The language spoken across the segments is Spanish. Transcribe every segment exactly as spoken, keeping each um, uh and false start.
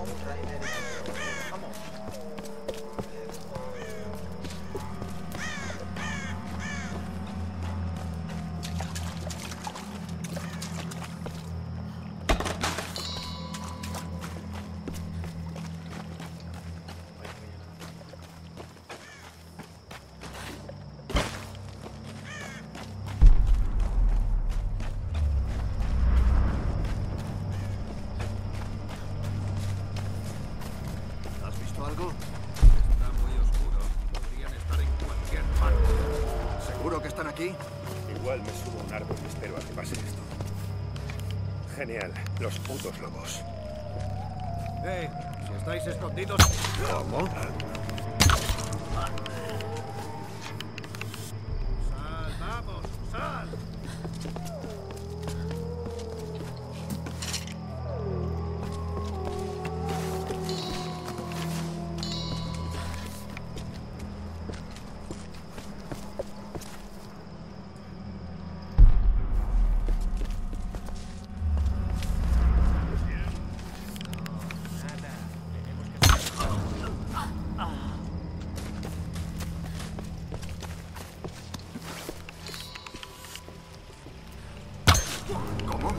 Vamos. ¿Algo? Está muy oscuro. Podrían estar en cualquier parte. ¿Seguro que están aquí? Igual me subo a un árbol y espero a que pase esto. Genial. Los putos lobos. Eh, si estáis escondidos... ¿Cómo? ¡Sal, vamos! ¡Sal! ¿Cómo?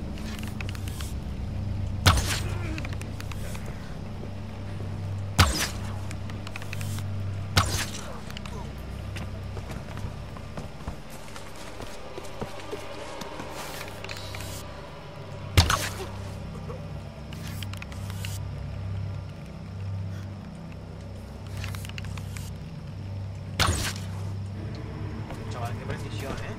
Chaval, qué precisión, ¿eh?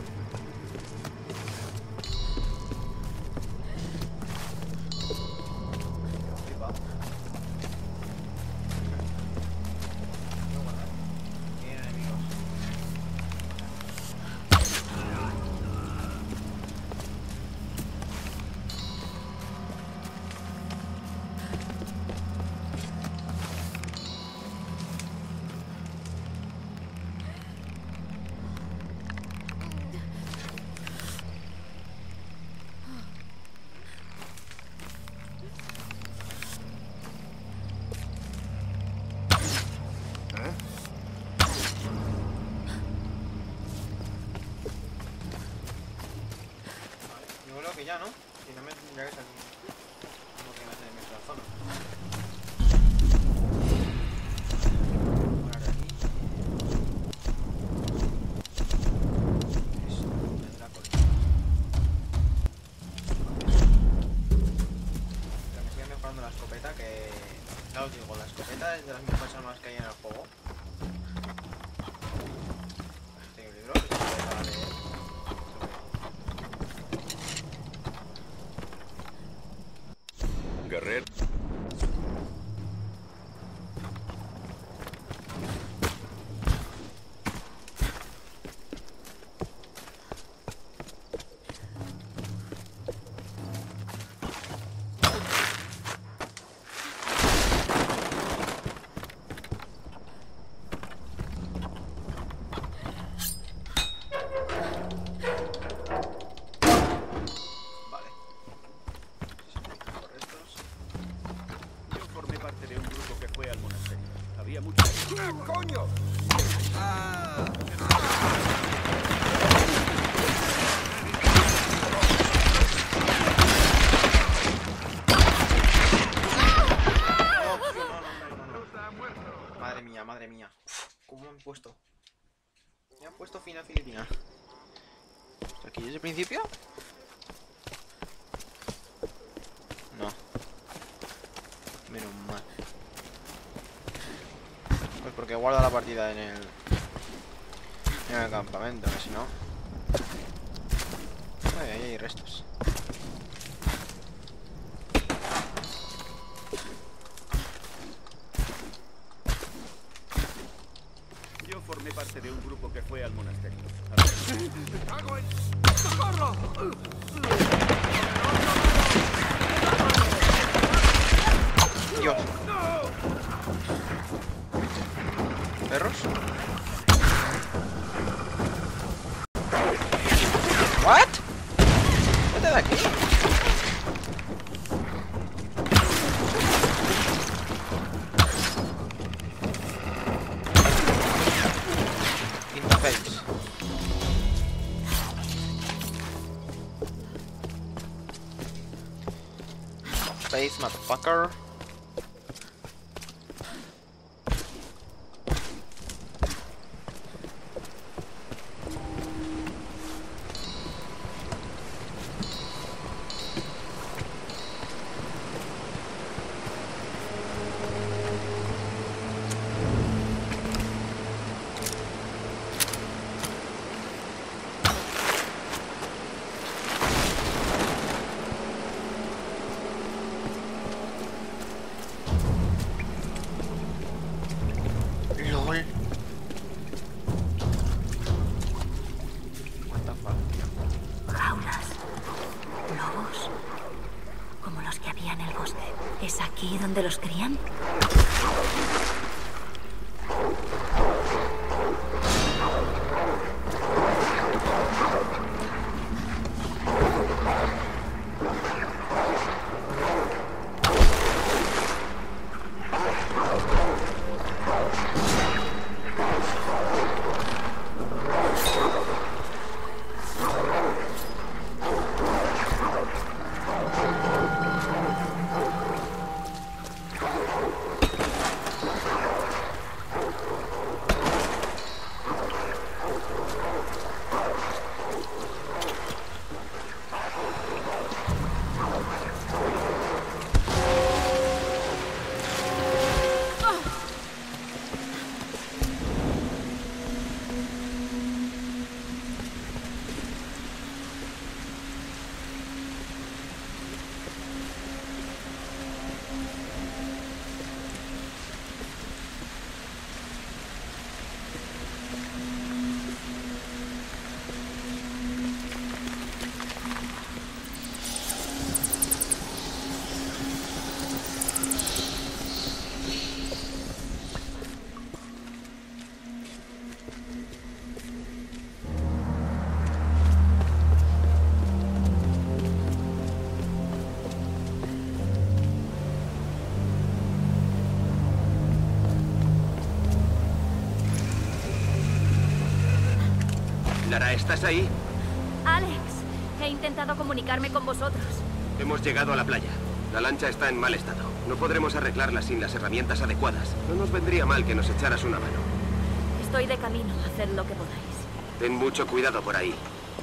Flipa. Tienen enemigos. ¿Eh? Yo creo que ya, ¿no? Si no me tendría que salir. Como que me hace en la zona. Volar de aquí. Eso, tendrá cola. Pero me sigue mejorando la escopeta, que... Ya os digo, la escopeta es de las mejores armas que hay en el juego. Tengo un libro que se puede para leer. Guerrero. Vale. Correctos. Yo formé parte de un grupo que fue al monasterio. Había mucho... ¡Coño! No, tío, no, no, no, no, no. Madre mía, madre mía. Uf, ¿cómo me han puesto? Me han puesto final Filipina. ¿Aquí desde el principio? No. Menos mal. Pues porque guarda la partida en el... En el campamento, que si no... Ay, ahí hay restos. Yo formé parte de un grupo que fue al monasterio. ¡Me cago en... ¡Socorro! Dios. ¿Perros? ¿What? Vete de aquí. face, motherfucker. ¿Dónde los crían? Lara, ¿estás ahí? Alex, he intentado comunicarme con vosotros. Hemos llegado a la playa. La lancha está en mal estado. No podremos arreglarla sin las herramientas adecuadas. No nos vendría mal que nos echaras una mano. Estoy de camino. Haced lo que podáis. Ten mucho cuidado por ahí.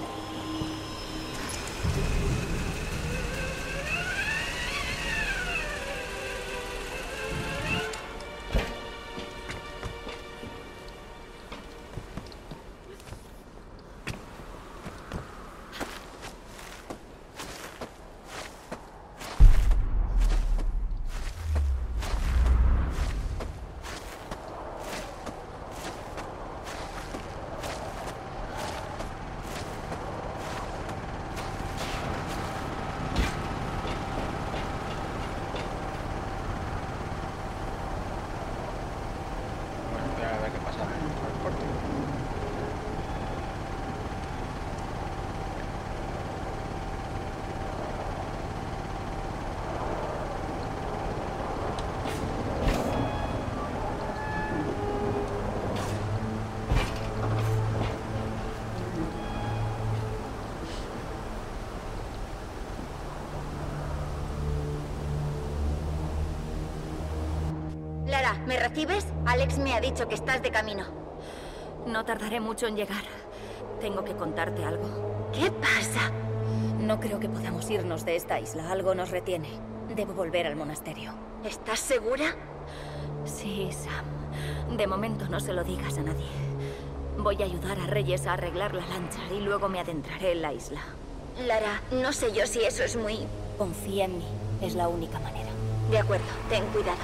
Lara, ¿me recibes? Alex me ha dicho que estás de camino. No tardaré mucho en llegar. Tengo que contarte algo. ¿Qué pasa? No creo que podamos irnos de esta isla. Algo nos retiene. Debo volver al monasterio. ¿Estás segura? Sí, Sam. De momento no se lo digas a nadie. Voy a ayudar a Reyes a arreglar la lancha y luego me adentraré en la isla. Lara, no sé yo si eso es muy... Confía en mí. Es la única manera. De acuerdo, ten cuidado.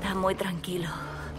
está muy tranquilo.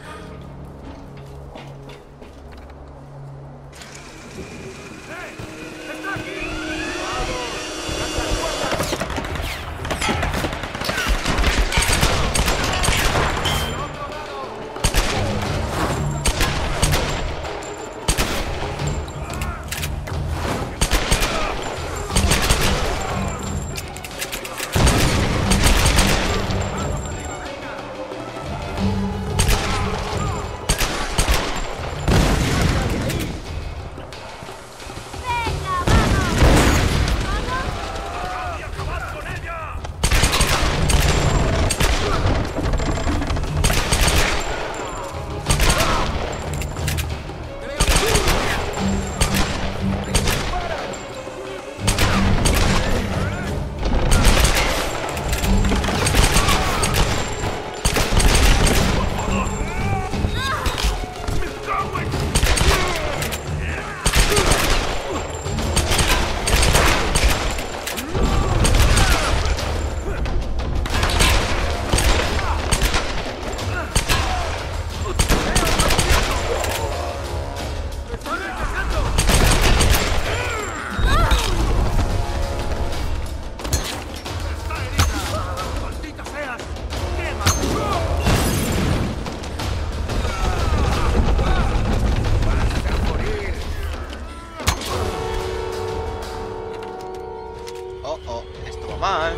Mal.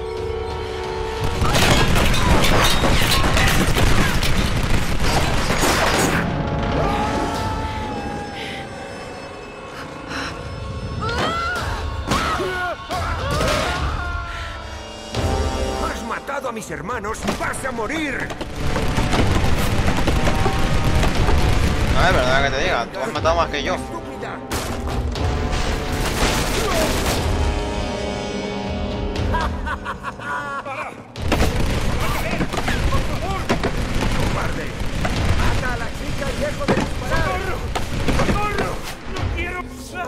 ¡Has matado a mis hermanos y vas a morir! No es verdad que te diga, tú has matado más que yo. ¡Estúpida! ¡Para! ¡Cobarde! ¡Mata a la chica y dejo de disparar! ¡Socorro! ¡Socorro! ¡No quiero!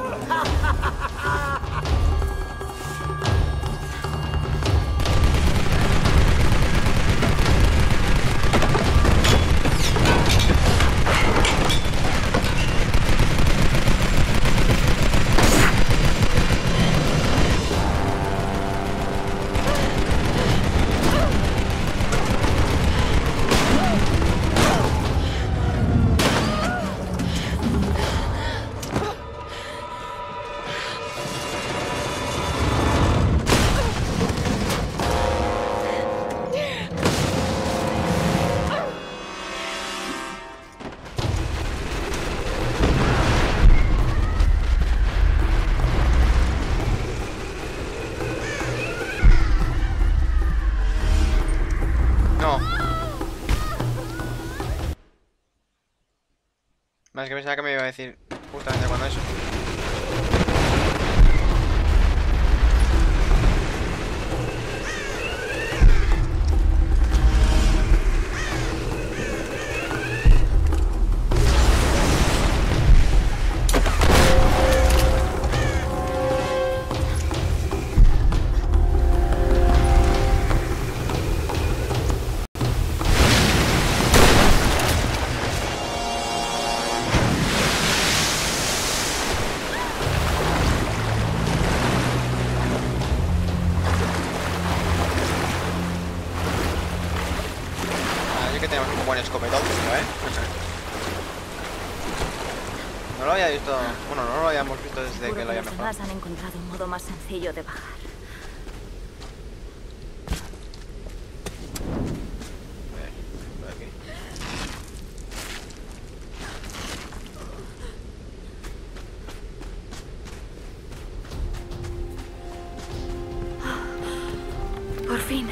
Más que pensaba que me iba a decir justamente cuando eso. Que tenemos un buen escopetón, ¿eh? No lo había visto... Bueno, no lo habíamos visto desde Seguro que lo había los mejorado. demás han encontrado un modo más sencillo de bajar. A ver, por aquí. Por fin.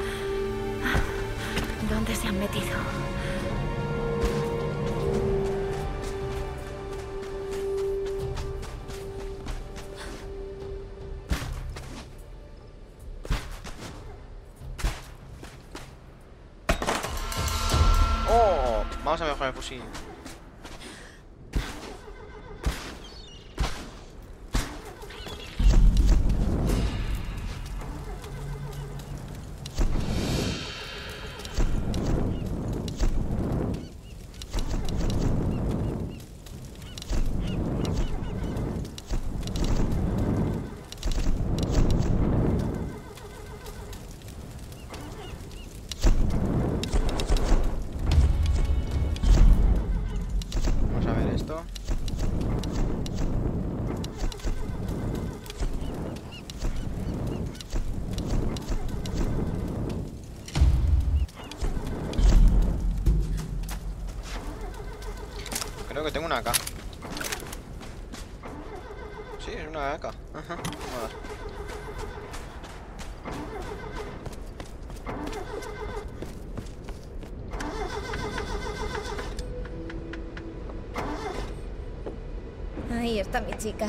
¿Dónde se han metido? ¡Oh! Vamos a mejorar el fusil. Creo que tengo una A K. Sí, es una A K. Ajá. Vale. Ahí está mi chica.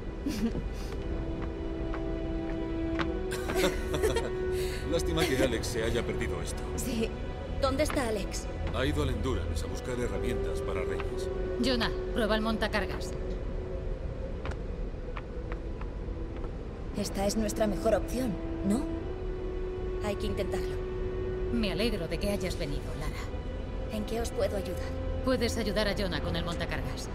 Lástima que Alex se haya perdido esto. Sí. ¿Dónde está Alex? Ha ido al Endurance a buscar herramientas para Reyes. Jonah, prueba el montacargas. Esta es nuestra mejor opción, ¿no? Hay que intentarlo. Me alegro de que hayas venido, Lara. ¿En qué os puedo ayudar? Puedes ayudar a Jonah con el montacargas.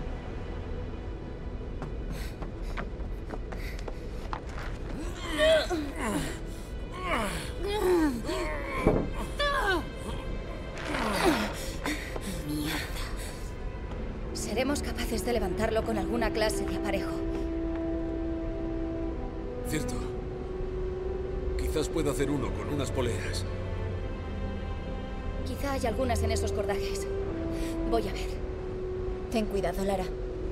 Mierda. Seremos capaces de levantarlo con alguna clase de aparejo. Cierto. Quizás pueda hacer uno con unas poleas. Quizá hay algunas en esos cordajes. Voy a ver. Ten cuidado, Lara.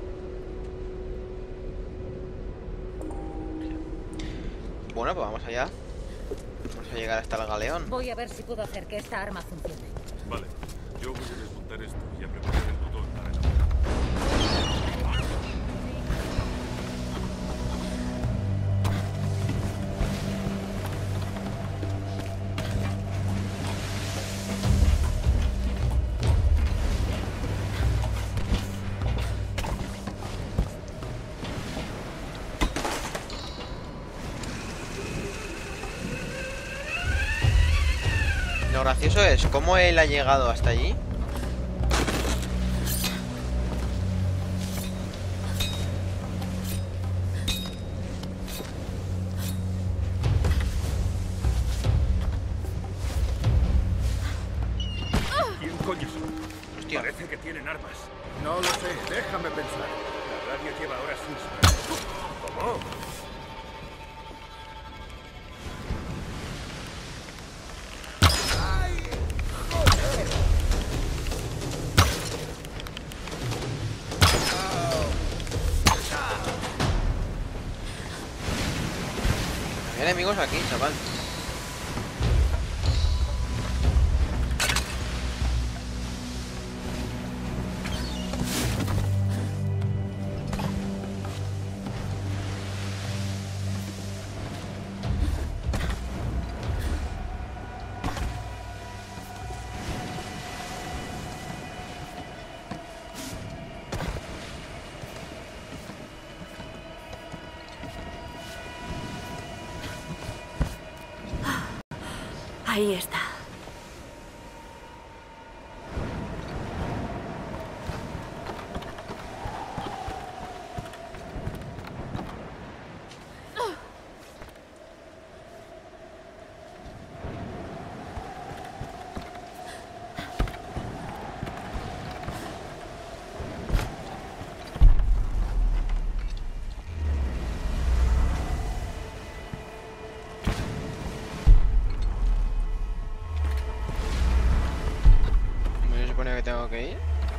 Bueno, pues vamos allá. Vamos a llegar hasta el galeón. Voy a ver si puedo hacer que esta arma funcione. Vale. Yo voy a desmontar esto y a preparar el botón para elaborar. Lo gracioso es cómo él ha llegado hasta allí. ¿Quién coño son? Hostia. Parece que tienen armas. No lo sé, déjame pensar. La radio lleva horas sin sonar. ¿Cómo? Hay enemigos aquí, chaval. Ahí está. ¿Me supone que tengo que ir?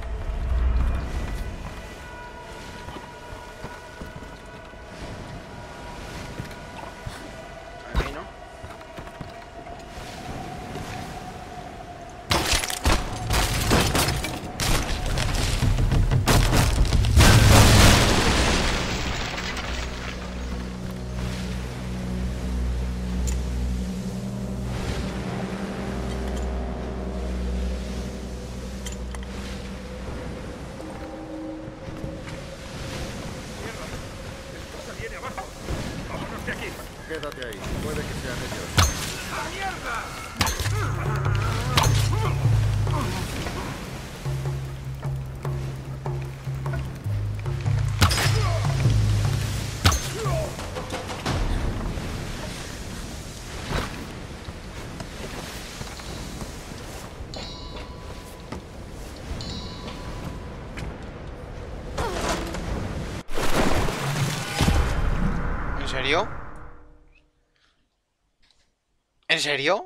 Aquí no. Cosa viene abajo. Vámonos de aquí. Quédate ahí. Puede que sean ellos. ¡La mierda! ¿En serio? ¿En serio?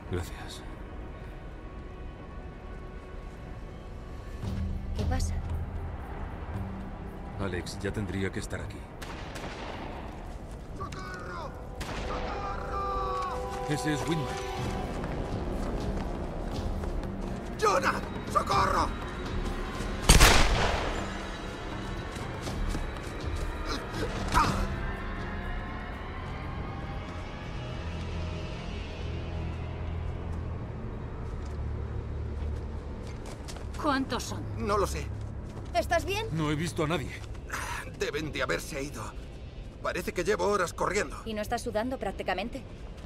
Gracias. ¿Qué pasa? Alex ya tendría que estar aquí. ¡Socorro! ¡Socorro! Ese es Winman. ¡Jonah! ¡Socorro! ¿Cuántos son? No lo sé. ¿Estás bien? No he visto a nadie. Deben de haberse ido. Parece que llevo horas corriendo. ¿Y no estás sudando prácticamente?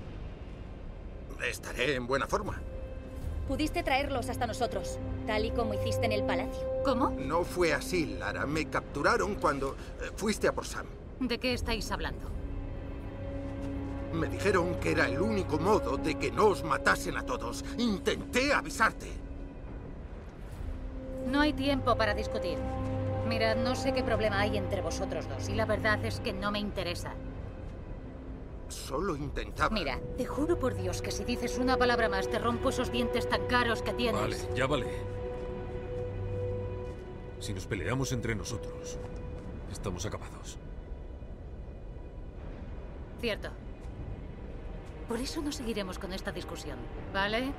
Estaré en buena forma. Pudiste traerlos hasta nosotros, tal y como hiciste en el palacio. ¿Cómo? No fue así, Lara. Me capturaron cuando eh, fuiste a por Sam. ¿De qué estáis hablando? Me dijeron que era el único modo de que no os matasen a todos. Intenté avisarte. No hay tiempo para discutir. Mirad, no sé qué problema hay entre vosotros dos, y la verdad es que no me interesa. Solo intentaba... Mira, te juro por Dios que si dices una palabra más te rompo esos dientes tan caros que tienes. Vale, ya vale. Si nos peleamos entre nosotros, estamos acabados. Cierto. Por eso no seguiremos con esta discusión, ¿vale?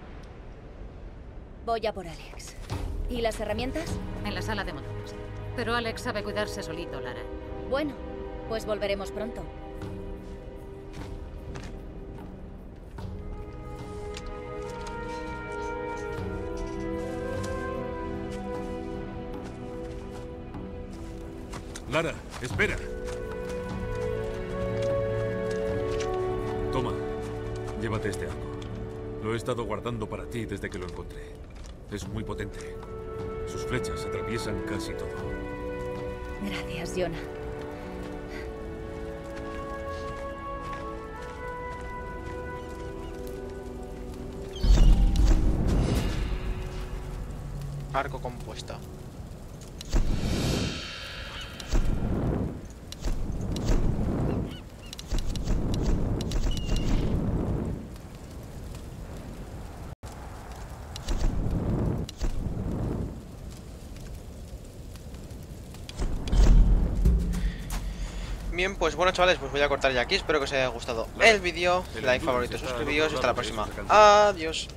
Voy a por Alex. ¿Y las herramientas? En la sala de motores. Pero Alex sabe cuidarse solito, Lara. Bueno, pues volveremos pronto. Lara, espera. Toma, llévate este arco. Lo he estado guardando para ti desde que lo encontré. Es muy potente. Sus flechas atraviesan casi todo. Gracias, Jonah. Arco compuesto. Bien, pues bueno chavales, pues voy a cortar ya aquí. Espero que os haya gustado el vídeo. Like, favorito, suscribíos y hasta la próxima. Adiós.